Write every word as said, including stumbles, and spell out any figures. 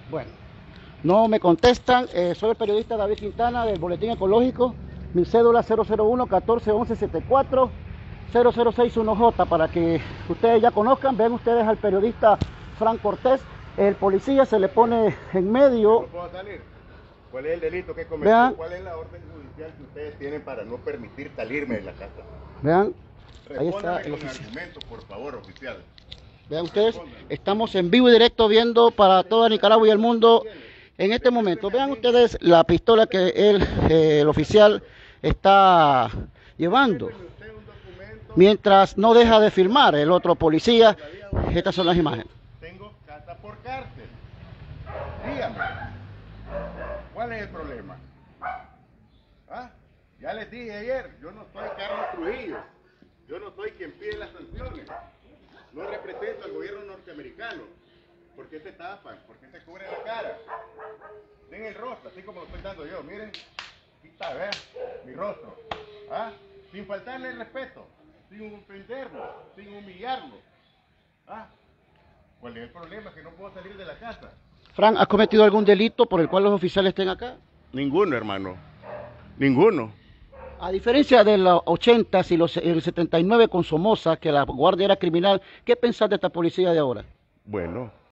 Bueno, no me contestan. Eh, soy el periodista David Quintana del Boletín Ecológico. Mi cédula cero cero uno catorce once setenta y cuatro cero cero seis uno J, para que ustedes ya conozcan. Vean ustedes al periodista Frank Cortés. El policía se le pone en medio. ¿No puedo salir? ¿Cuál es el delito que cometió? Vean. ¿Cuál es la orden judicial que ustedes tienen para no permitir salirme de la casa? Vean, ahí está Respóndame el con oficial. argumentos, por favor, oficial. Vean ustedes, estamos en vivo y directo viendo para toda Nicaragua y el mundo en este momento. Vean ustedes la pistola que él, eh, el oficial está llevando, mientras no deja de filmar el otro policía. Estas son las imágenes. Tengo casa por cárcel. Dígame, ¿cuál es el problema? ¿Ah? Ya les dije ayer, yo no soy Carlos Trujillo. Yo no soy quien pide las sanciones. No represento al gobierno norteamericano. ¿Por qué se tapan? ¿Por qué se cubren la cara? Den el rostro, así como lo estoy dando yo. Miren, aquí está, vean, mi rostro. ¿Ah? Sin faltarle el respeto, sin ofenderlo, sin humillarlo. ¿Ah? ¿Cuál es el problema? Que no puedo salir de la casa. Frank, ¿has cometido algún delito por el cual los oficiales estén acá? Ninguno, hermano. Ninguno. A diferencia de los ochenta y los, el setenta y nueve con Somoza, que la guardia era criminal, ¿qué pensás de esta policía de ahora? Bueno,